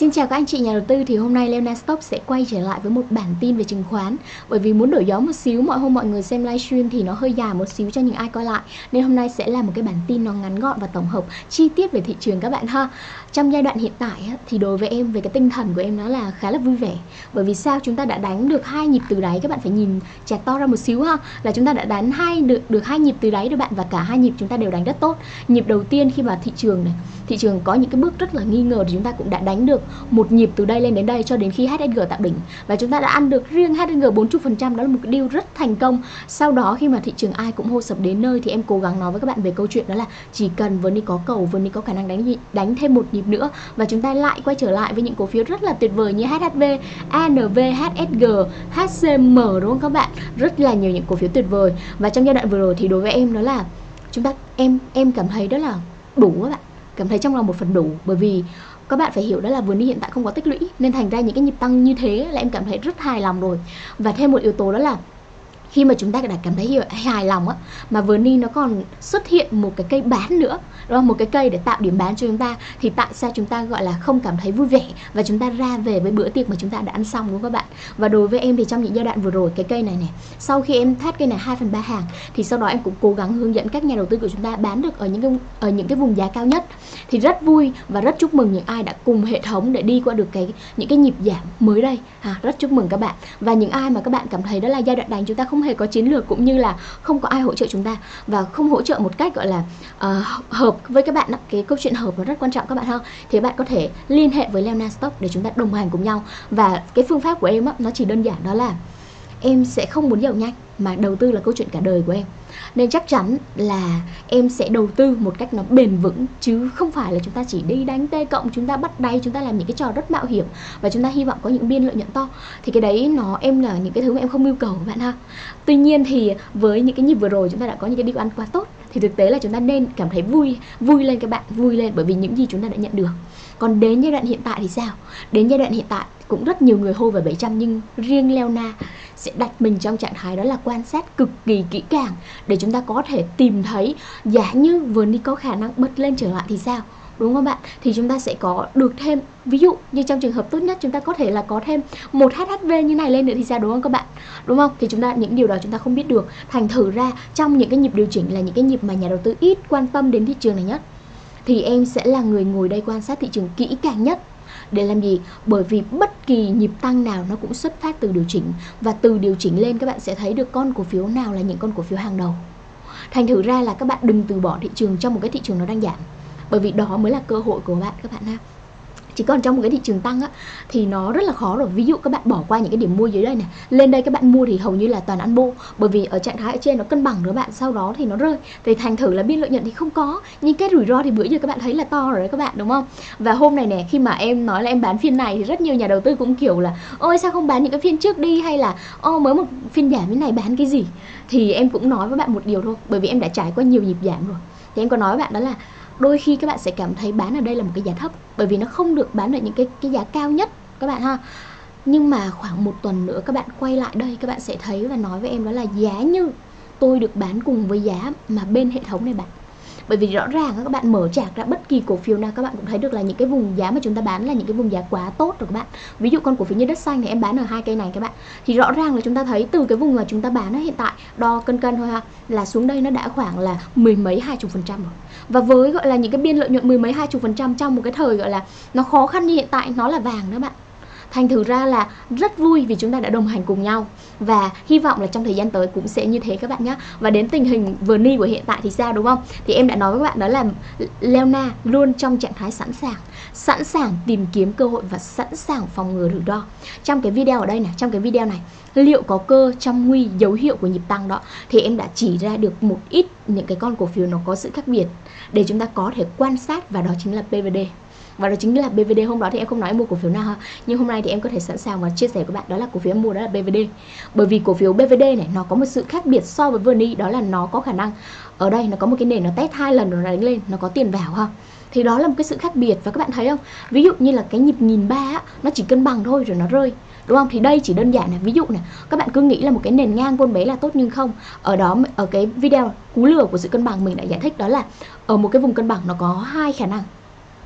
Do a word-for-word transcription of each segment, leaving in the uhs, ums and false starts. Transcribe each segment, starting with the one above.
Xin chào các anh chị nhà đầu tư. Thì hôm nay Leona Stop sẽ quay trở lại với một bản tin về chứng khoán. Bởi vì muốn đổi gió một xíu, mọi hôm mọi người xem livestream thì nó hơi dài một xíu cho những ai coi lại, nên hôm nay sẽ là một cái bản tin nó ngắn gọn và tổng hợp chi tiết về thị trường các bạn ha. Trong giai đoạn hiện tại thì đối với em, về cái tinh thần của em nó là khá là vui vẻ. Bởi vì sao? Chúng ta đã đánh được hai nhịp từ đáy, các bạn phải nhìn chạc to ra một xíu ha. Là chúng ta đã đánh hai được được hai nhịp từ đáy các bạn, và cả hai nhịp chúng ta đều đánh rất tốt. Nhịp đầu tiên khi mà thị trường này, thị trường có những cái bước rất là nghi ngờ thì chúng ta cũng đã đánh được một nhịp từ đây lên đến đây cho đến khi hát ét giê tạo đỉnh, và chúng ta đã ăn được riêng hát ét giê bốn mươi phần trăm. Đó là một cái deal rất thành công. Sau đó khi mà thị trường ai cũng hô sập đến nơi thì em cố gắng nói với các bạn về câu chuyện đó là chỉ cần Vni có cầu, Vni có khả năng đánh đánh thêm một nhịp nữa, và chúng ta lại quay trở lại với những cổ phiếu rất là tuyệt vời như hát hát vê, a en vê, hát ét giê, hát xê em, đúng không các bạn? Rất là nhiều những cổ phiếu tuyệt vời. Và trong giai đoạn vừa rồi thì đối với em đó là chúng ta em em cảm thấy đó là đủ các bạn, cảm thấy trong lòng một phần đủ. Bởi vì các bạn phải hiểu đó là Vni hiện tại không có tích lũy, nên thành ra những cái nhịp tăng như thế là em cảm thấy rất hài lòng rồi. Và thêm một yếu tố đó là khi mà chúng ta đã cảm thấy hài lòng á, mà Vni nó còn xuất hiện một cái cây bán nữa, đúng không? Một cái cây để tạo điểm bán cho chúng ta, thì tại sao chúng ta gọi là không cảm thấy vui vẻ và chúng ta ra về với bữa tiệc mà chúng ta đã ăn xong, đúng không các bạn? Và đối với em thì trong những giai đoạn vừa rồi, cái cây này này, sau khi em thắt cây này hai phần ba hàng thì sau đó em cũng cố gắng hướng dẫn các nhà đầu tư của chúng ta bán được ở những cái ở những cái vùng giá cao nhất. Thì rất vui và rất chúc mừng những ai đã cùng hệ thống để đi qua được cái những cái nhịp giảm mới đây. À, rất chúc mừng các bạn. Và những ai mà các bạn cảm thấy đó là giai đoạn đánh chúng ta không hề có chiến lược, cũng như là không có ai hỗ trợ chúng ta và không hỗ trợ một cách gọi là uh, hợp với các bạn đó. Cái câu chuyện hợp nó rất quan trọng các bạn ha. Thì bạn có thể liên hệ với Leona Stop để chúng ta đồng hành cùng nhau. Và cái phương pháp của em á, nó chỉ đơn giản đó là em sẽ không muốn giàu nhanh, mà đầu tư là câu chuyện cả đời của em. Nên chắc chắn là em sẽ đầu tư một cách nó bền vững, chứ không phải là chúng ta chỉ đi đánh T cộng, chúng ta bắt đáy, chúng ta làm những cái trò rất mạo hiểm và chúng ta hy vọng có những biên lợi nhuận to. Thì cái đấy nó em là những cái thứ mà em không yêu cầu các bạn ha. Tuy nhiên thì với những cái nhịp vừa rồi chúng ta đã có những cái deal ăn quá tốt, thì thực tế là chúng ta nên cảm thấy vui, vui lên các bạn, vui lên bởi vì những gì chúng ta đã nhận được. Còn đến giai đoạn hiện tại thì sao? Đến giai đoạn hiện tại cũng rất nhiều người hô về bảy trăm, nhưng riêng Leona sẽ đặt mình trong trạng thái đó là quan sát cực kỳ kỹ càng để chúng ta có thể tìm thấy giá như Vni có khả năng bật lên trở lại thì sao, đúng không bạn? Thì chúng ta sẽ có được thêm, ví dụ như trong trường hợp tốt nhất chúng ta có thể là có thêm một hát hát vê như này lên nữa thì sao, đúng không các bạn? Đúng không? Thì chúng ta những điều đó chúng ta không biết được. Thành thử ra trong những cái nhịp điều chỉnh là những cái nhịp mà nhà đầu tư ít quan tâm đến thị trường này nhất, thì em sẽ là người ngồi đây quan sát thị trường kỹ càng nhất. Để làm gì? Bởi vì bất kỳ nhịp tăng nào nó cũng xuất phát từ điều chỉnh, và từ điều chỉnh lên các bạn sẽ thấy được con cổ phiếu nào là những con cổ phiếu hàng đầu. Thành thử ra là các bạn đừng từ bỏ thị trường trong một cái thị trường nó đang giảm, bởi vì đó mới là cơ hội của bạn các bạn ha. Chỉ còn trong một cái thị trường tăng á, thì nó rất là khó rồi. Ví dụ các bạn bỏ qua những cái điểm mua dưới đây này, lên đây các bạn mua thì hầu như là toàn ăn bô, bởi vì ở trạng thái ở trên nó cân bằng nữa bạn, sau đó thì nó rơi, thì thành thử là biên lợi nhuận thì không có, nhưng cái rủi ro thì bữa giờ các bạn thấy là to rồi đấy các bạn, đúng không? Và hôm này nè, khi mà em nói là em bán phiên này thì rất nhiều nhà đầu tư cũng kiểu là ôi sao không bán những cái phiên trước đi, hay là ô mới một phiên giảm như này bán cái gì. Thì em cũng nói với bạn một điều thôi, bởi vì em đã trải qua nhiều nhịp giảm rồi. Thì em có nói với bạn đó là đôi khi các bạn sẽ cảm thấy bán ở đây là một cái giá thấp, bởi vì nó không được bán ở những cái, cái giá cao nhất các bạn ha. Nhưng mà khoảng một tuần nữa các bạn quay lại đây, các bạn sẽ thấy và nói với em đó là giá như tôi được bán cùng với giá mà bên hệ thống này bạn. Bởi vì rõ ràng các bạn mở chart ra bất kỳ cổ phiếu nào các bạn cũng thấy được là những cái vùng giá mà chúng ta bán là những cái vùng giá quá tốt rồi các bạn. Ví dụ con cổ phiếu như đất xanh này em bán ở hai cây này các bạn, thì rõ ràng là chúng ta thấy từ cái vùng mà chúng ta bán hiện tại đo cân cân thôi ha, là xuống đây nó đã khoảng là mười mấy hai chục phần trăm rồi. Và với gọi là những cái biên lợi nhuận mười mấy hai chục phần trăm trong một cái thời gọi là nó khó khăn như hiện tại, nó là vàng đó bạn. Thành thử ra là rất vui vì chúng ta đã đồng hành cùng nhau, và hy vọng là trong thời gian tới cũng sẽ như thế các bạn nhé. Và đến tình hình Vni của hiện tại thì sao, đúng không? Thì em đã nói với các bạn đó là Leona luôn trong trạng thái sẵn sàng, sẵn sàng tìm kiếm cơ hội và sẵn sàng phòng ngừa rủi ro. Trong cái video ở đây này, trong cái video này, liệu có cơ trong nguy dấu hiệu của nhịp tăng đó, thì em đã chỉ ra được một ít những cái con cổ phiếu nó có sự khác biệt để chúng ta có thể quan sát, và đó chính là pê vê đê. Và đó chính là pê vê đê. Hôm đó thì em không nói em mua cổ phiếu nào ha, nhưng hôm nay thì em có thể sẵn sàng và chia sẻ với các bạn đó là cổ phiếu em mua đó là pê vê đê. Bởi vì cổ phiếu pê vê đê này nó có một sự khác biệt so với Vni, đó là nó có khả năng ở đây nó có một cái nền nó test hai lần rồi nó đánh lên, nó có tiền vào ha. Thì đó là một cái sự khác biệt. Và các bạn thấy không, ví dụ như là cái nhịp nghìn ba á, nó chỉ cân bằng thôi rồi nó rơi, đúng không? Thì đây chỉ đơn giản là ví dụ này, các bạn cứ nghĩ là một cái nền ngang vôn bé là tốt, nhưng không. Ở đó, ở cái video cú lừa của sự cân bằng mình đã giải thích đó là ở một cái vùng cân bằng nó có hai khả năng.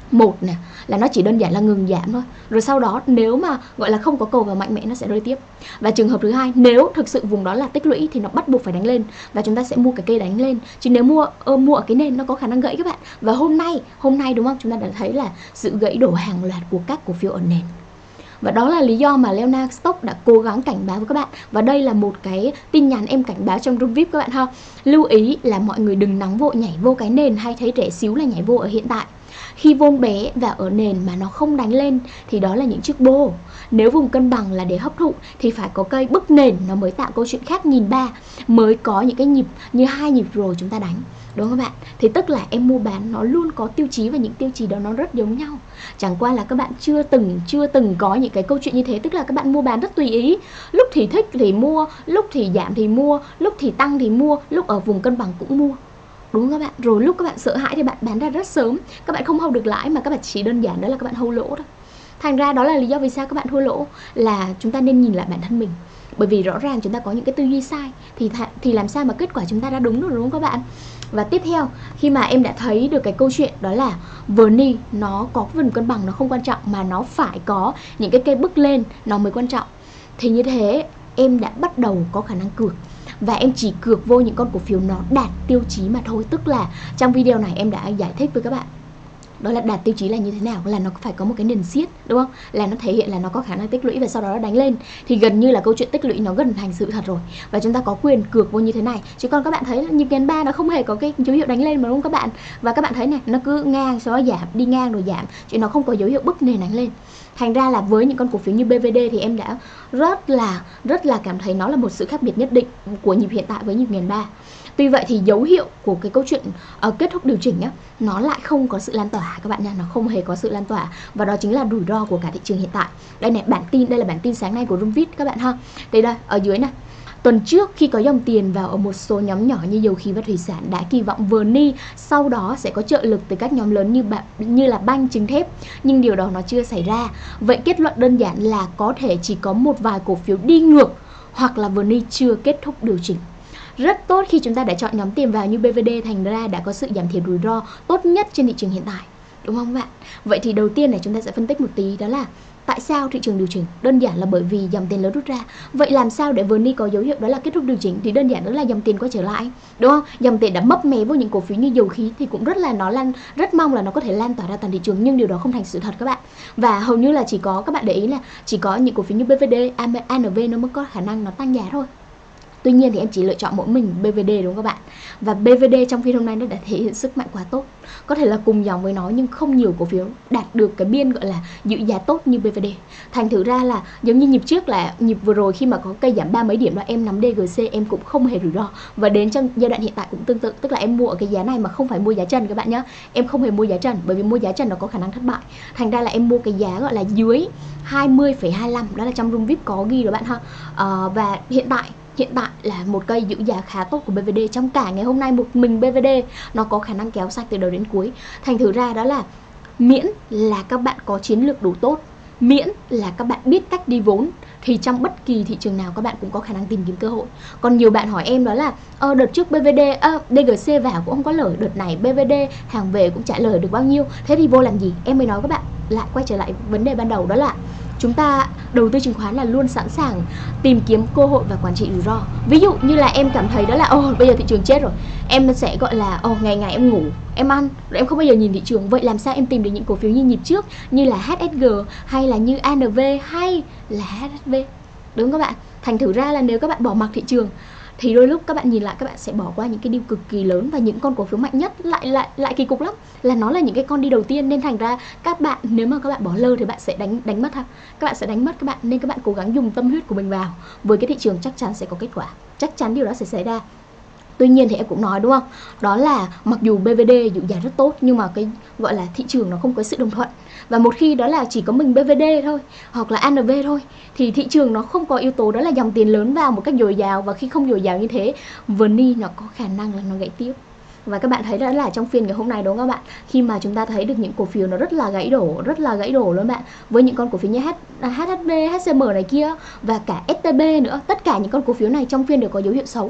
Một nè là nó chỉ đơn giản là ngừng giảm thôi, rồi sau đó nếu mà gọi là không có cầu vào mạnh mẽ nó sẽ rơi tiếp. Và trường hợp thứ hai, nếu thực sự vùng đó là tích lũy thì nó bắt buộc phải đánh lên và chúng ta sẽ mua cái cây đánh lên. Chứ nếu mua uh, mua ở cái nền nó có khả năng gãy các bạn. Và hôm nay hôm nay đúng không, chúng ta đã thấy là sự gãy đổ hàng loạt của các cổ phiếu ở nền. Và đó là lý do mà Leonard Stock đã cố gắng cảnh báo với các bạn. Và đây là một cái tin nhắn em cảnh báo trong room vi ai pi các bạn ha. Lưu ý là mọi người đừng nóng vội nhảy vô cái nền hay thấy rẻ xíu là nhảy vô ở hiện tại. Khi vốn bé và ở nền mà nó không đánh lên thì đó là những chiếc bô. Nếu vùng cân bằng là để hấp thụ thì phải có cây bức nền nó mới tạo câu chuyện khác, nhìn ba mới có những cái nhịp như hai nhịp rồi chúng ta đánh. Đúng không các bạn? Thì tức là em mua bán nó luôn có tiêu chí và những tiêu chí đó nó rất giống nhau. Chẳng qua là các bạn chưa từng chưa từng có những cái câu chuyện như thế, tức là các bạn mua bán rất tùy ý. Lúc thì thích thì mua, lúc thì giảm thì mua, lúc thì tăng thì mua, lúc ở vùng cân bằng cũng mua. Đúng không các bạn? Rồi lúc các bạn sợ hãi thì bạn bán ra rất sớm. Các bạn không hold được lãi mà các bạn chỉ đơn giản đó là các bạn hold lỗ thôi. Thành ra đó là lý do vì sao các bạn thua lỗ, là chúng ta nên nhìn lại bản thân mình. Bởi vì rõ ràng chúng ta có những cái tư duy sai thì thì làm sao mà kết quả chúng ta ra đúng được, đúng không các bạn? Và tiếp theo, khi mà em đã thấy được cái câu chuyện đó là Verni nó có vùng cân bằng nó không quan trọng, mà nó phải có những cái cây bức lên nó mới quan trọng, thì như thế em đã bắt đầu có khả năng cược. Và em chỉ cược vô những con cổ phiếu nó đạt tiêu chí mà thôi. Tức là trong video này em đã giải thích với các bạn đó là đạt tiêu chí là như thế nào, là nó phải có một cái nền siết, đúng không? Là nó thể hiện là nó có khả năng tích lũy và sau đó nó đánh lên. Thì gần như là câu chuyện tích lũy nó gần thành sự thật rồi. Và chúng ta có quyền cược vô như thế này. Chứ còn các bạn thấy là nhịp ngàn ba nó không hề có cái dấu hiệu đánh lên mà, đúng không các bạn? Và các bạn thấy này, nó cứ ngang sau đó giảm, đi ngang rồi giảm, chứ nó không có dấu hiệu bứt nền đánh lên. Thành ra là với những con cổ phiếu như bê vê đê thì em đã rất là rất là cảm thấy nó là một sự khác biệt nhất định của nhịp hiện tại với nhịp ngàn ba. Tuy vậy thì dấu hiệu của cái câu chuyện uh, kết thúc điều chỉnh á, nó lại không có sự lan tỏa các bạn nha, nó không hề có sự lan tỏa. Và đó chính là rủi ro của cả thị trường hiện tại. Đây này, bản tin, đây là bản tin sáng nay của room vi ai pi các bạn ha. Đây đây, ở dưới này. Tuần trước khi có dòng tiền vào ở một số nhóm nhỏ như dầu khí và thủy sản đã kỳ vọng Verni sau đó sẽ có trợ lực từ các nhóm lớn như bạn như là banh, trứng thép, nhưng điều đó nó chưa xảy ra. Vậy kết luận đơn giản là có thể chỉ có một vài cổ phiếu đi ngược hoặc là Verni chưa kết thúc điều chỉnh. Rất tốt khi chúng ta đã chọn nhóm tiền vào như bê vê đê, thành ra đã có sự giảm thiểu rủi ro tốt nhất trên thị trường hiện tại. Đúng không bạn? Vậy thì đầu tiên này chúng ta sẽ phân tích một tí, đó là tại sao thị trường điều chỉnh? Đơn giản là bởi vì dòng tiền lớn rút ra. Vậy làm sao để Verni có dấu hiệu đó là kết thúc điều chỉnh? Thì đơn giản đó là dòng tiền quay trở lại, đúng không? Dòng tiền đã mấp mé vô những cổ phiếu như dầu khí thì cũng rất là nó lan, rất mong là nó có thể lan tỏa ra toàn thị trường, nhưng điều đó không thành sự thật các bạn. Và hầu như là chỉ có các bạn để ý là chỉ có những cổ phiếu như bê vê đê, a en vê nó mới có khả năng nó tăng giá thôi. Tuy nhiên thì em chỉ lựa chọn mỗi mình bê vê đê, đúng không các bạn? Và bê vê đê trong phiên hôm nay nó đã thể hiện sức mạnh quá tốt. Có thể là cùng dòng với nó nhưng không nhiều cổ phiếu đạt được cái biên gọi là giữ giá tốt như bê vê đê. Thành thử ra là giống như nhịp trước là nhịp vừa rồi khi mà có cây giảm ba mấy điểm đó, em nắm đê giê xê em cũng không hề rủi ro. Và đến trong giai đoạn hiện tại cũng tương tự, tức là em mua ở cái giá này mà không phải mua giá trần các bạn nhé. Em không hề mua giá trần, bởi vì mua giá trần nó có khả năng thất bại. Thành ra là em mua cái giá gọi là dưới hai mươi phẩy hai lăm, đó là trong room vi ai pi có ghi đó bạn ha. À, và hiện tại Hiện tại là một cây giữ giá khá tốt của bê vê đê. Trong cả ngày hôm nay một mình bê vê đê nó có khả năng kéo sạch từ đầu đến cuối. Thành thử ra đó là miễn là các bạn có chiến lược đủ tốt, miễn là các bạn biết cách đi vốn, thì trong bất kỳ thị trường nào các bạn cũng có khả năng tìm kiếm cơ hội. Còn nhiều bạn hỏi em đó là ờ, đợt trước bê vê đê, à, đê giê xê vào cũng không có lời, đợt này bê vê đê hàng về cũng trả lời được bao nhiêu, thế thì vô làm gì? Em mới nói các bạn lại quay trở lại vấn đề ban đầu, đó là chúng ta đầu tư chứng khoán là luôn sẵn sàng tìm kiếm cơ hội và quản trị rủi ro. Ví dụ như là em cảm thấy đó là ồ bây giờ thị trường chết rồi, em sẽ gọi là ồ ngày ngày em ngủ, em ăn, rồi em không bao giờ nhìn thị trường. Vậy làm sao em tìm được những cổ phiếu như nhịp trước, như là hát ét giê hay là như a en vê hay là hát ét vê, đúng không các bạn? Thành thử ra là nếu các bạn bỏ mặc thị trường thì đôi lúc các bạn nhìn lại các bạn sẽ bỏ qua những cái deal cực kỳ lớn, và những con cổ phiếu mạnh nhất lại lại lại kỳ cục lắm, là nó là những cái con đi đầu tiên. Nên thành ra các bạn, nếu mà các bạn bỏ lơ thì bạn sẽ đánh đánh mất ha, các bạn sẽ đánh mất các bạn. Nên các bạn cố gắng dùng tâm huyết của mình vào với cái thị trường, chắc chắn sẽ có kết quả, chắc chắn điều đó sẽ xảy ra. Tuy nhiên thì em cũng nói đúng không, đó là mặc dù bê vê đê dự giá rất tốt nhưng mà cái gọi là thị trường nó không có sự đồng thuận. Và một khi đó là chỉ có mình bê vê đê thôi hoặc là a en vê thôi thì thị trường nó không có yếu tố đó là dòng tiền lớn vào một cách dồi dào. Và khi không dồi dào như thế, Verni nó có khả năng là nó gãy tiếp. Và các bạn thấy đó là trong phiên ngày hôm nay đúng không các bạn, khi mà chúng ta thấy được những cổ phiếu nó rất là gãy đổ, rất là gãy đổ luôn bạn, với những con cổ phiếu như hát ét vê, hát xê em này kia và cả ét tê bê nữa, tất cả những con cổ phiếu này trong phiên đều có dấu hiệu xấu.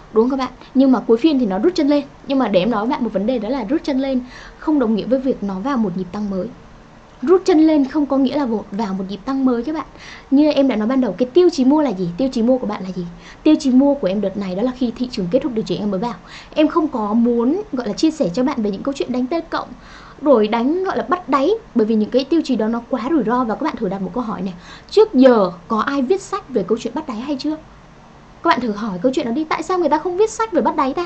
đúng không các bạn? Nhưng mà cuối phiên thì nó rút chân lên. Nhưng mà để em nói với bạn một vấn đề, đó là rút chân lên không đồng nghĩa với việc nó vào một nhịp tăng mới. Rút chân lên không có nghĩa là vào một nhịp tăng mới các bạn. Như em đã nói ban đầu, cái tiêu chí mua là gì? Tiêu chí mua của bạn là gì? Tiêu chí mua của em đợt này đó là khi thị trường kết thúc điều chỉnh em mới vào. Em không có muốn gọi là chia sẻ cho bạn về những câu chuyện đánh T cộng rồi đánh gọi là bắt đáy, bởi vì những cái tiêu chí đó nó quá rủi ro. Và các bạn thử đặt một câu hỏi này, trước giờ có ai viết sách về câu chuyện bắt đáy hay chưa? Các bạn thử hỏi câu chuyện đó đi, tại sao người ta không viết sách về bắt đáy ta?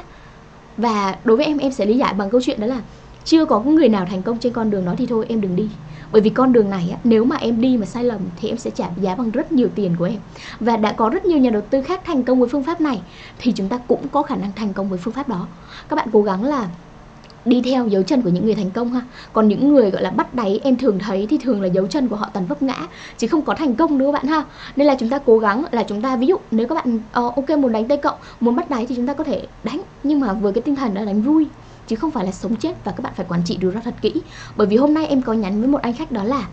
Và đối với em, em sẽ lý giải bằng câu chuyện đó là chưa có người nào thành công trên con đường đó thì thôi em đừng đi. Bởi vì con đường này á, nếu mà em đi mà sai lầm thì em sẽ trả giá bằng rất nhiều tiền của em. Và đã có rất nhiều nhà đầu tư khác thành công với phương pháp này, thì chúng ta cũng có khả năng thành công với phương pháp đó. Các bạn cố gắng là đi theo dấu chân của những người thành công ha. Còn những người gọi là bắt đáy em thường thấy thì thường là dấu chân của họ toàn vấp ngã, chứ không có thành công nữa các bạn ha. Nên là chúng ta cố gắng là chúng ta, ví dụ nếu các bạn uh, ok muốn đánh T cộng, muốn bắt đáy thì chúng ta có thể đánh, nhưng mà với cái tinh thần là đánh vui, chứ không phải là sống chết. Và các bạn phải quản trị rủi ro thật kỹ. Bởi vì hôm nay em có nhắn với một anh khách đó là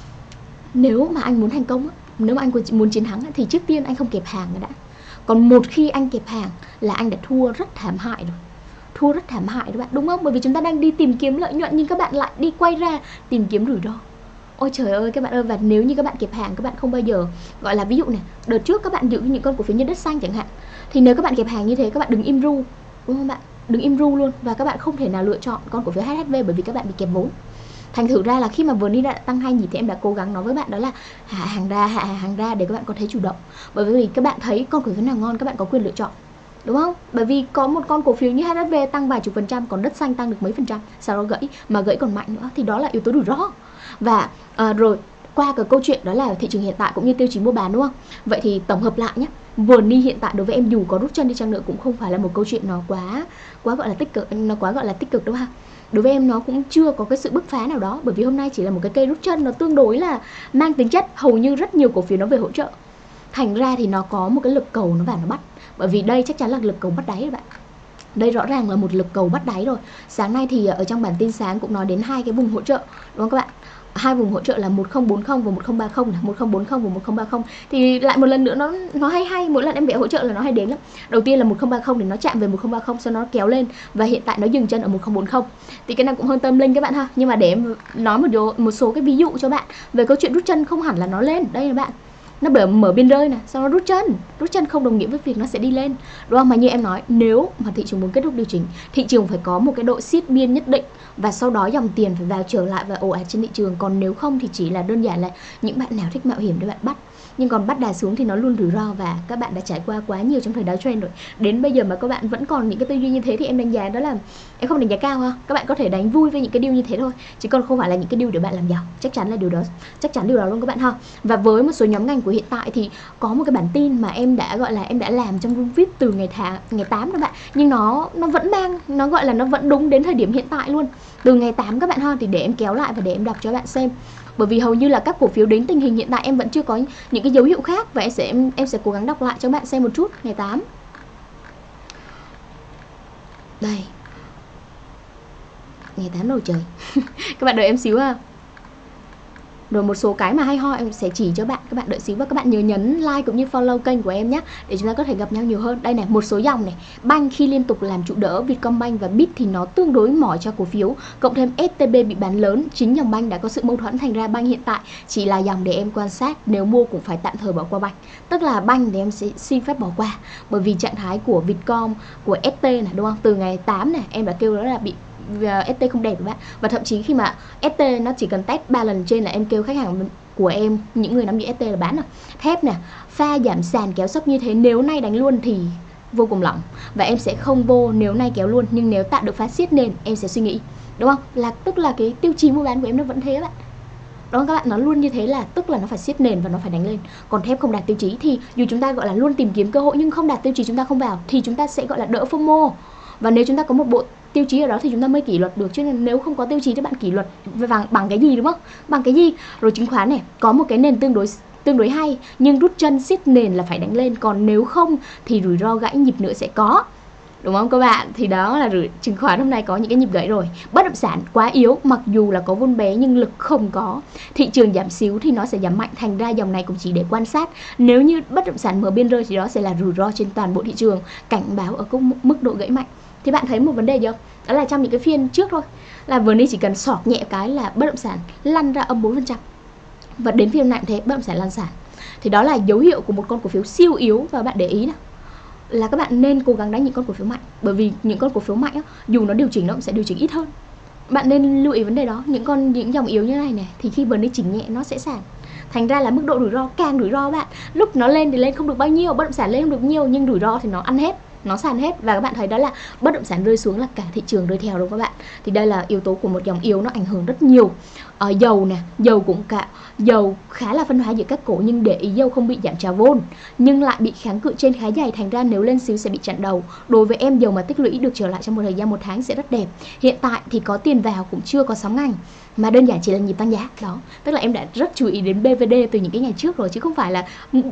nếu mà anh muốn thành công, nếu mà anh muốn chiến thắng thì trước tiên anh không kẹp hàng đã. Còn một khi anh kẹp hàng là anh đã thua rất thảm hại rồi. Thua rất thảm hại các bạn, đúng không? Bởi vì chúng ta đang đi tìm kiếm lợi nhuận nhưng các bạn lại đi quay ra tìm kiếm rủi ro. Ôi trời ơi các bạn ơi. Và nếu như các bạn kẹp hàng, các bạn không bao giờ gọi là, ví dụ này, đợt trước các bạn giữ những con cổ phiếu như đất xanh chẳng hạn, thì nếu các bạn kẹp hàng như thế, các bạn đừng im ru, đúng không bạn? Đừng im ru luôn. Và các bạn không thể nào lựa chọn con cổ phiếu hát ét vê bởi vì các bạn bị kẹp vốn. Thành thử ra là khi mà vừa đi đã tăng hai nhịp thì em đã cố gắng nói với bạn đó là hạ hàng ra, hạ hàng ra để các bạn có thể chủ động. Bởi vì các bạn thấy con cổ phiếu nào ngon các bạn có quyền lựa chọn, đúng không? Bởi vì có một con cổ phiếu như hát ét vê tăng vài chục phần trăm, còn đất xanh tăng được mấy phần trăm, sau đó gãy, mà gãy còn mạnh nữa, thì đó là yếu tố rủi ro. Và à, rồi qua cái câu chuyện đó là thị trường hiện tại cũng như tiêu chí mua bán, đúng không? Vậy thì tổng hợp lại nhé, vườn ni hiện tại đối với em dù có rút chân đi chăng nữa cũng không phải là một câu chuyện nó quá quá gọi là tích cực, nó quá gọi là tích cực đâu ha. Đối với em nó cũng chưa có cái sự bứt phá nào đó, bởi vì hôm nay chỉ là một cái cây rút chân, nó tương đối là mang tính chất hầu như rất nhiều cổ phiếu nó về hỗ trợ. Thành ra thì nó có một cái lực cầu nó vào nó bắt. Bởi vì đây chắc chắn là lực cầu bắt đáy các bạn. Đây rõ ràng là một lực cầu bắt đáy rồi. Sáng nay thì ở trong bản tin sáng cũng nói đến hai cái vùng hỗ trợ, đúng không các bạn? Hai vùng hỗ trợ là một không bốn không và một không ba không, một không bốn không và một không ba không. Thì lại một lần nữa nó nó hay hay, mỗi lần em vẽ hỗ trợ là nó hay đến lắm. Đầu tiên là một không ba không thì nó chạm về một không ba không, sau nó kéo lên và hiện tại nó dừng chân ở một không bốn không. Thì cái này cũng hơi tâm linh các bạn ha. Nhưng mà để em nói một điều, một số cái ví dụ cho bạn về câu chuyện rút chân không hẳn là nó lên. Đây là bạn, nó bởi mở biên rơi này, sau nó rút chân. Rút chân không đồng nghĩa với việc nó sẽ đi lên, đúng không? Mà như em nói, nếu mà thị trường muốn kết thúc điều chỉnh, thị trường phải có một cái độ siết biên nhất định, và sau đó dòng tiền phải vào trở lại và ồ ạt trên thị trường. Còn nếu không thì chỉ là đơn giản là những bạn nào thích mạo hiểm để bạn bắt. Nhưng còn bắt đà xuống thì nó luôn rủi ro, và các bạn đã trải qua quá nhiều trong thời downtrend rồi. Đến bây giờ mà các bạn vẫn còn những cái tư duy như thế thì em đánh giá đó là em không đánh giá cao ha. Các bạn có thể đánh vui với những cái điều như thế thôi, chứ còn không phải là những cái điều để bạn làm giàu. Chắc chắn là điều đó, chắc chắn điều đó luôn các bạn ha. Và với một số nhóm ngành của hiện tại thì có một cái bản tin mà em đã gọi là em đã làm trong room vê i pê từ ngày tháng ngày tám các bạn, nhưng nó nó vẫn mang, nó gọi là nó vẫn đúng đến thời điểm hiện tại luôn, từ ngày tám các bạn ha. Thì để em kéo lại và để em đọc cho bạn xem, bởi vì hầu như là các cổ phiếu đến tình hình hiện tại em vẫn chưa có những cái dấu hiệu khác, và em sẽ em, em sẽ cố gắng đọc lại cho bạn xem một chút. Ngày tám đây, ngày tám đầu trời các bạn đợi em xíu ha. Rồi một số cái mà hay ho em sẽ chỉ cho bạn, các bạn đợi xíu. Và các bạn nhớ nhấn like cũng như follow kênh của em nhé, để chúng ta có thể gặp nhau nhiều hơn. Đây này, một số dòng này, Banh khi liên tục làm trụ đỡ Vietcombank và bê i tê thì nó tương đối mỏi cho cổ phiếu, cộng thêm ét tê bê bị bán lớn, chính dòng Banh đã có sự mâu thuẫn, thành ra Banh hiện tại chỉ là dòng để em quan sát, nếu mua cũng phải tạm thời bỏ qua Banh. Tức là Banh thì em sẽ xin phép bỏ qua, bởi vì trạng thái của Vietcom, của ét tê này, đúng không? Từ ngày tám này em đã kêu đó là bị ét tê không đẹp các bạn. Và thậm chí khi mà ét tê nó chỉ cần test ba lần trên là em kêu khách hàng của em, những người nắm giữ ét tê là bán rồi. Thép nè, pha giảm sàn kéo sốc như thế, nếu nay đánh luôn thì vô cùng lỏng, và em sẽ không vô nếu nay kéo luôn. Nhưng nếu tạo được pha siết nền em sẽ suy nghĩ, đúng không? Là tức là cái tiêu chí mua bán của em nó vẫn thế các bạn. Đó các bạn, nó luôn như thế, là tức là nó phải siết nền và nó phải đánh lên. Còn thép không đạt tiêu chí thì dù chúng ta gọi là luôn tìm kiếm cơ hội nhưng không đạt tiêu chí chúng ta không vào, thì chúng ta sẽ gọi là đỡ FOMO. Và nếu chúng ta có một bộ tiêu chí ở đó thì chúng ta mới kỷ luật được, chứ nếu không có tiêu chí thì bạn kỷ luật bằng, bằng cái gì, đúng không? Bằng cái gì? Rồi chứng khoán này, có một cái nền tương đối tương đối hay, nhưng rút chân siết nền là phải đánh lên, còn nếu không thì rủi ro gãy nhịp nữa sẽ có. đúng không các bạn? Thì đó là chứng khoán hôm nay có những cái nhịp gãy rồi. Bất động sản quá yếu, mặc dù là có vốn bé nhưng lực không có. Thị trường giảm xíu thì nó sẽ giảm mạnh, thành ra dòng này cũng chỉ để quan sát. Nếu như bất động sản mở biên rơi thì đó sẽ là rủi ro trên toàn bộ thị trường, cảnh báo ở mức độ gãy mạnh. Thì bạn thấy một vấn đề chưa? Đó là trong những cái phiên trước thôi, là vừa nay chỉ cần sọt nhẹ cái là bất động sản lăn ra âm bốn phần trăm. Và đến phiên này thế, bất động sản lăn sản. Thì đó là dấu hiệu của một con cổ phiếu siêu yếu. Và bạn để ý nào, là các bạn nên cố gắng đánh những con cổ phiếu mạnh. Bởi vì những con cổ phiếu mạnh á, dù nó điều chỉnh nó cũng sẽ điều chỉnh ít hơn. Bạn nên lưu ý vấn đề đó. Những con những dòng yếu như này này thì khi vừa đi chỉnh nhẹ nó sẽ sàn. Thành ra là mức độ rủi ro càng rủi ro bạn. Lúc nó lên thì lên không được bao nhiêu, bất động sản lên không được nhiều, nhưng rủi ro thì nó ăn hết, nó sàn hết. Và các bạn thấy đó là bất động sản rơi xuống là cả thị trường rơi theo, đúng không các bạn? Thì đây là yếu tố của một dòng yếu, nó ảnh hưởng rất nhiều. Ờ, dầu nè, dầu cũng cả dầu khá là phân hóa giữa các cổ, nhưng để ý dầu không bị giảm trào vốn nhưng lại bị kháng cự trên khá dày, thành ra nếu lên xíu sẽ bị chặn đầu. Đối với em, dầu mà tích lũy được trở lại trong một thời gian một tháng sẽ rất đẹp. Hiện tại thì có tiền vào cũng chưa có sóng ngành, mà đơn giản chỉ là nhịp tăng giá đó. Tức là em đã rất chú ý đến bê vê đê từ những cái ngày trước rồi, chứ không phải là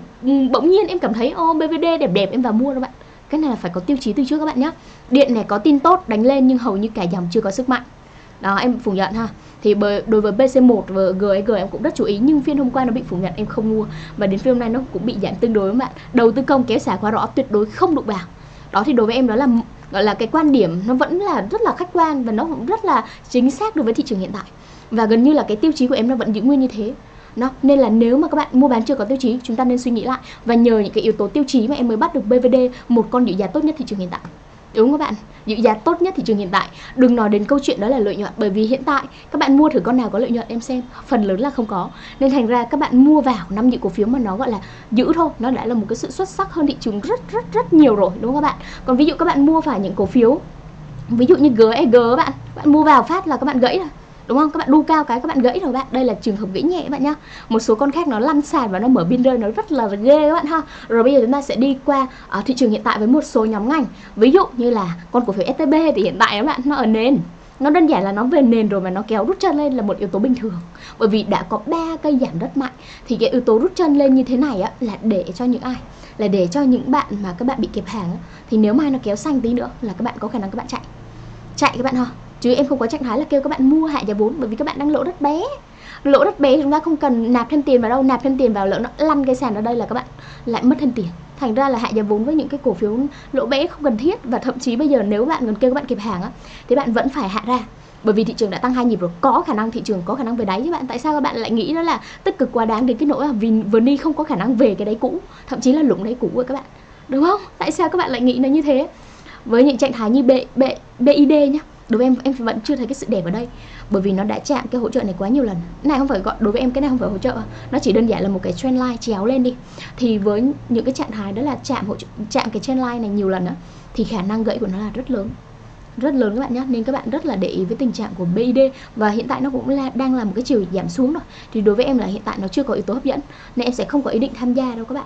bỗng nhiên em cảm thấy ô bê vê đê đẹp đẹp em vào mua đâu bạn. Cái này là phải có tiêu chí từ trước các bạn nhé. Điện này có tin tốt đánh lên nhưng hầu như cả dòng chưa có sức mạnh. Đó, em phủ nhận ha. Thì đối với bê xê một và giê ét giê em cũng rất chú ý, nhưng phiên hôm qua nó bị phủ nhận em không mua. Và đến phiên hôm nay nó cũng bị giảm tương đối các bạn. Đầu tư công kéo xả quá rõ, tuyệt đối không đụng vào. Đó thì đối với em đó là gọi là cái quan điểm nó vẫn là rất là khách quan và nó cũng rất là chính xác đối với thị trường hiện tại. Và gần như là cái tiêu chí của em nó vẫn giữ nguyên như thế. Đó, nên là nếu mà các bạn mua bán chưa có tiêu chí, chúng ta nên suy nghĩ lại. Và nhờ những cái yếu tố tiêu chí mà em mới bắt được bê vê đê, một con giữ giá tốt nhất thị trường hiện tại. Đúng không các bạn? Giữ giá tốt nhất thị trường hiện tại. Đừng nói đến câu chuyện đó là lợi nhuận, bởi vì hiện tại các bạn mua thử con nào có lợi nhuận em xem, phần lớn là không có. Nên thành ra các bạn mua vào năm những cổ phiếu mà nó gọi là giữ thôi, nó đã là một cái sự xuất sắc hơn thị trường rất rất rất nhiều rồi, đúng không các bạn? Còn ví dụ các bạn mua phải những cổ phiếu ví dụ như giê ét giê các bạn, bạn mua vào phát là các bạn gãy rồi, đúng không? Các bạn đu cao cái các bạn gãy rồi bạn. Đây là trường hợp gãy nhẹ các bạn nhá. Một số con khác nó lăn sàn và nó mở biên rơi, nó rất là ghê các bạn ha. Rồi bây giờ chúng ta sẽ đi qua uh, thị trường hiện tại với một số nhóm ngành. Ví dụ như là con cổ phiếu ét tê bê thì hiện tại các bạn nó ở nền. Nó đơn giản là nó về nền rồi mà nó kéo rút chân lên là một yếu tố bình thường. Bởi vì đã có ba cây giảm rất mạnh. Thì cái yếu tố rút chân lên như thế này á là để cho những ai? Là để cho những bạn mà các bạn bị kẹp hàng á, thì nếu mai nó kéo xanh tí nữa là các bạn có khả năng các bạn chạy. Chạy các bạn ha. Chứ em không có trạng thái là kêu các bạn mua hạ giá vốn, bởi vì các bạn đang lỗ rất bé. Lỗ rất bé chúng ta không cần nạp thêm tiền vào đâu, nạp thêm tiền vào lỡ nó lăn cái sàn ở đây là các bạn lại mất thêm tiền. Thành ra là hạ giá vốn với những cái cổ phiếu lỗ bé không cần thiết. Và thậm chí bây giờ nếu bạn còn kêu các bạn kịp hàng á, thì bạn vẫn phải hạ ra. Bởi vì thị trường đã tăng hai nhịp rồi, có khả năng thị trường có khả năng về đáy chứ bạn. Tại sao các bạn lại nghĩ đó là tích cực quá đáng đến cái nỗi là vì Vni không có khả năng về cái đáy cũ, thậm chí là lũng đáy cũ rồi các bạn, đúng không? Tại sao các bạn lại nghĩ nó như thế? Với những trạng thái như B, B, bê i đê nhá, đối với em em vẫn chưa thấy cái sự đẹp ở đây, bởi vì nó đã chạm cái hỗ trợ này quá nhiều lần. Cái này không phải gọi, đối với em cái này không phải hỗ trợ, nó chỉ đơn giản là một cái trendline chéo lên đi. Thì với những cái trạng thái đó là chạm hỗ trợ, chạm cái trendline này nhiều lần đó, thì khả năng gãy của nó là rất lớn, rất lớn các bạn nhé. Nên các bạn rất là để ý với tình trạng của bê i đê. Và hiện tại nó cũng là đang là một cái chiều giảm xuống rồi. Thì đối với em là hiện tại nó chưa có yếu tố hấp dẫn, nên em sẽ không có ý định tham gia đâu các bạn.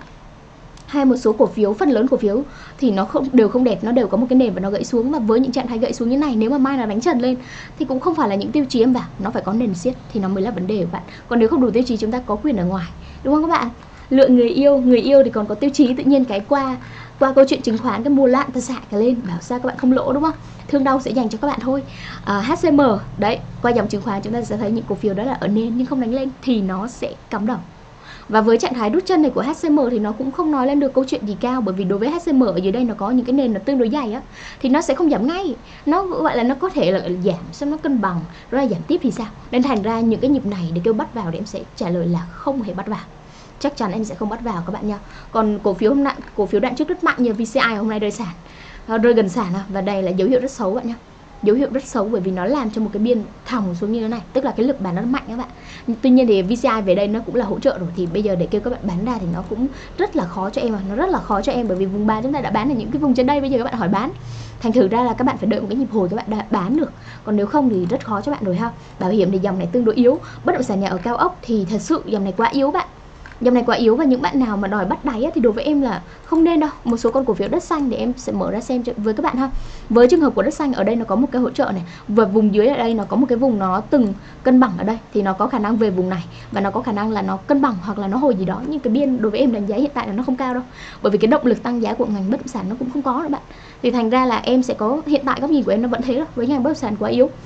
Hay một số cổ phiếu, phần lớn cổ phiếu thì nó không đều không đẹp, nó đều có một cái nền và nó gãy xuống. Và với những trạng thái gãy xuống như này, nếu mà mai nó đánh trần lên thì cũng không phải là những tiêu chí em vào, nó phải có nền siết thì nó mới là vấn đề của bạn. Còn nếu không đủ tiêu chí chúng ta có quyền ở ngoài, đúng không các bạn? Lựa người yêu, người yêu thì còn có tiêu chí, tự nhiên cái qua qua câu chuyện chứng khoán cái mua lạn ta xả cả lên, bảo sao các bạn không lỗ, đúng không? Thương đau sẽ dành cho các bạn thôi. à, hát xê em đấy, qua dòng chứng khoán chúng ta sẽ thấy những cổ phiếu đó là ở nền nhưng không đánh lên thì nó sẽ cắm đầu. Và với trạng thái rút chân này của hát xê em thì nó cũng không nói lên được câu chuyện gì cao, bởi vì đối với hát xê em ở dưới đây nó có những cái nền nó tương đối dày á, thì nó sẽ không giảm ngay, nó gọi là nó có thể là giảm xong nó cân bằng rồi là giảm tiếp thì sao. Nên thành ra những cái nhịp này để kêu bắt vào thì em sẽ trả lời là không hề bắt vào, chắc chắn em sẽ không bắt vào các bạn nha. Còn cổ phiếu hôm nay, cổ phiếu đoạn trước rất mạnh như vê xê i hôm nay rơi sàn, rơi gần sàn, và đây là dấu hiệu rất xấu bạn nhá, dấu hiệu rất xấu, bởi vì nó làm cho một cái biên thòng xuống như thế này, tức là cái lực bán nó mạnh các bạn. Tuy nhiên thì vê xê i về đây nó cũng là hỗ trợ rồi, thì bây giờ để kêu các bạn bán ra thì nó cũng rất là khó cho em, mà nó rất là khó cho em, bởi vì vùng bán chúng ta đã bán ở những cái vùng trên đây, bây giờ các bạn hỏi bán, thành thử ra là các bạn phải đợi một cái nhịp hồi các bạn đã bán được, còn nếu không thì rất khó cho bạn rồi ha. Bảo hiểm thì dòng này tương đối yếu, bất động sản nhà ở cao ốc thì thật sự dòng này quá yếu bạn, Dòng này quá yếu và những bạn nào mà đòi bắt đáy á, thì đối với em là không nên đâu. Một số con cổ phiếu đất xanh thì em sẽ mở ra xem với các bạn ha. Với trường hợp của đất xanh ở đây nó có một cái hỗ trợ này, và vùng dưới ở đây nó có một cái vùng nó từng cân bằng ở đây thì nó có khả năng về vùng này và nó có khả năng là nó cân bằng hoặc là nó hồi gì đó. Nhưng cái biên đối với em đánh giá hiện tại là nó không cao đâu, bởi vì cái động lực tăng giá của ngành bất động sản nó cũng không có đó bạn. Thì thành ra là em sẽ có, hiện tại góc nhìn của em nó vẫn thế đó, với ngành bất động sản quá yếu.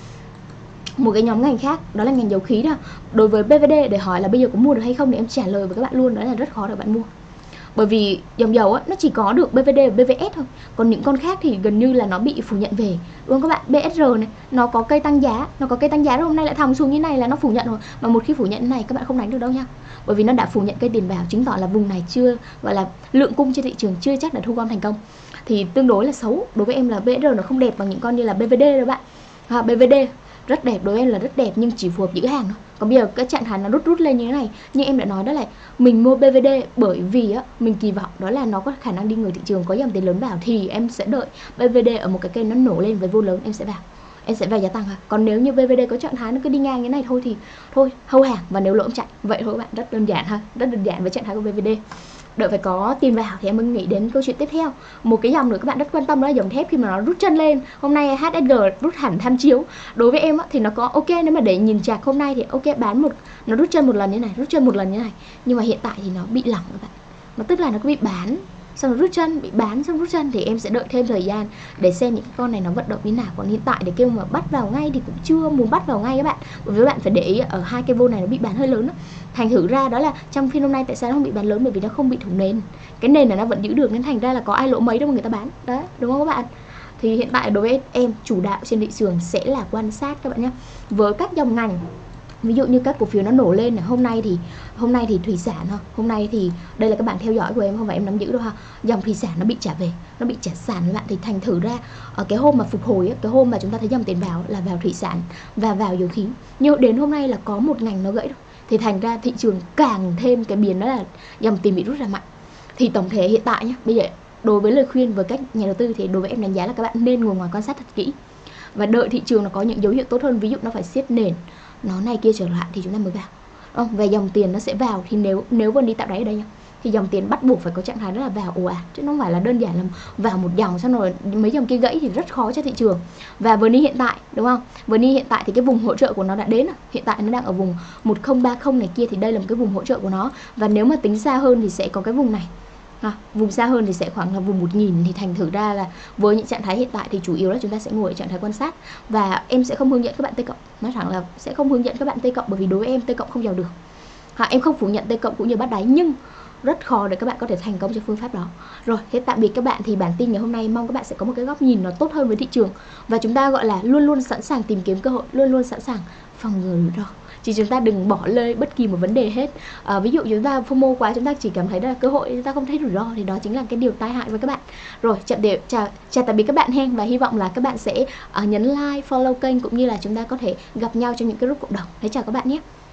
Một cái nhóm ngành khác đó là ngành dầu khí đó. Đối với pê vê đê để hỏi là bây giờ có mua được hay không thì em trả lời với các bạn luôn, đó là rất khó để bạn mua. Bởi vì dòng dầu á, nó chỉ có được pê vê đê và pê vê ét thôi. Còn những con khác thì gần như là nó bị phủ nhận về. Đúng không các bạn? bê ét rờ này, nó có cây tăng giá, nó có cây tăng giá rồi hôm nay lại thòng xuống như này là nó phủ nhận rồi. Mà một khi phủ nhận như này các bạn không đánh được đâu nha. Bởi vì nó đã phủ nhận cây tiền vào, chứng tỏ là vùng này chưa, gọi là lượng cung trên thị trường chưa chắc đã thu gom thành công. Thì tương đối là xấu. Đối với em là bê ét rờ nó không đẹp bằng những con như là pê vê đê đâu bạn. À, pê vê đê rất đẹp, đối với em là rất đẹp nhưng chỉ phù hợp giữ hàng thôi. Còn bây giờ cái trạng thái nó rút rút lên như thế này, như em đã nói đó là mình mua pê vê đê bởi vì á mình kỳ vọng đó là nó có khả năng đi ngược thị trường, có dòng tiền lớn vào thì em sẽ đợi pê vê đê ở một cái cây nó nổ lên với vô lớn em sẽ vào. Em sẽ vào giá tăng ha. Còn nếu như pê vê đê có trạng thái nó cứ đi ngang như này thôi thì thôi hâu hàng, và nếu lỗ chạy. Vậy thôi các bạn, rất đơn giản ha, rất đơn giản với trạng thái của pê vê đê. Đợi phải có tiền vào thì em mới nghĩ đến câu chuyện tiếp theo. Một cái dòng nữa các bạn rất quan tâm đó là dòng thép khi mà nó rút chân lên. Hôm nay hát ét giê rút hẳn tham chiếu. Đối với em á, thì nó có ok, nếu mà để nhìn chạc hôm nay thì ok, bán một, nó rút chân một lần như này, rút chân một lần như này. Nhưng mà hiện tại thì nó bị lỏng các bạn. Nó tức là nó cứ bị bán xong rồi rút chân, bị bán xong rút chân, thì em sẽ đợi thêm thời gian để xem những con này nó vận động như nào. Còn hiện tại để kêu mà bắt vào ngay thì cũng chưa muốn bắt vào ngay các bạn, bởi vì các bạn phải để ý ở hai cái vô này nó bị bán hơi lớn đó. Thành thử ra đó là trong phiên hôm nay tại sao nó không bị bán lớn, bởi vì nó không bị thủng nền, cái nền này nó vẫn giữ được, nên thành ra là có ai lỗ mấy đâu mà người ta bán đấy, đúng không các bạn? Thì hiện tại đối với em, chủ đạo trên thị trường sẽ là quan sát các bạn nhé. Với các dòng ngành, ví dụ như các cổ phiếu nó nổ lên này, hôm nay thì hôm nay thì thủy sản ha, hôm nay thì đây là các bạn theo dõi của em, không phải em nắm giữ đâu ha. Dòng thủy sản nó bị trả về, nó bị trả sàn các bạn, thì thành thử ra ở cái hôm mà phục hồi ấy, cái hôm mà chúng ta thấy dòng tiền vào là vào thủy sản và vào dầu khí. Nhưng đến hôm nay là có một ngành nó gãy đâu, thì thành ra thị trường càng thêm cái biến đó là dòng tiền bị rút ra mạnh. Thì tổng thể hiện tại nhá, bây giờ đối với lời khuyên với các nhà đầu tư thì đối với em đánh giá là các bạn nên ngồi ngoài quan sát thật kỹ và đợi thị trường nó có những dấu hiệu tốt hơn, ví dụ nó phải siết nền, nó này kia trở lại thì chúng ta mới vào. Không, về dòng tiền nó sẽ vào, thì nếu nếu vẫn đi tạo đáy ở đây nhá, thì dòng tiền bắt buộc phải có trạng thái rất là vào ồ ạt, chứ nó không phải là đơn giản là vào một dòng xong rồi mấy dòng kia gãy thì rất khó cho thị trường. Và vê en i hiện tại, đúng không? vê en i hiện tại thì cái vùng hỗ trợ của nó đã đến rồi. Hiện tại nó đang ở vùng một không ba không này kia, thì đây là một cái vùng hỗ trợ của nó. Và nếu mà tính xa hơn thì sẽ có cái vùng này. À, vùng xa hơn thì sẽ khoảng là vùng một nghìn, thì thành thử ra là với những trạng thái hiện tại thì chủ yếu là chúng ta sẽ ngồi ở trạng thái quan sát, và em sẽ không hướng dẫn các bạn T cộng, nói thẳng là sẽ không hướng dẫn các bạn T cộng, bởi vì đối với em T cộng không giàu được. À, em không phủ nhận T cộng cũng như bắt đáy, nhưng rất khó để các bạn có thể thành công cho phương pháp đó. Rồi, thế tạm biệt các bạn. Thì bản tin ngày hôm nay mong các bạn sẽ có một cái góc nhìn nó tốt hơn với thị trường, và chúng ta gọi là luôn luôn sẵn sàng tìm kiếm cơ hội, luôn luôn sẵn sàng phòng ngừa rủi ro. Chỉ chúng ta đừng bỏ lơi bất kỳ một vấn đề hết. À, ví dụ chúng ta FOMO quá, chúng ta chỉ cảm thấy đó là cơ hội, chúng ta không thấy rủi ro, thì đó chính là cái điều tai hại với các bạn. Rồi, chào chào chào tạm biệt các bạn hen, và hy vọng là các bạn sẽ uh, nhấn like, follow kênh, cũng như là chúng ta có thể gặp nhau trong những cái group cộng đồng. Thế chào các bạn nhé.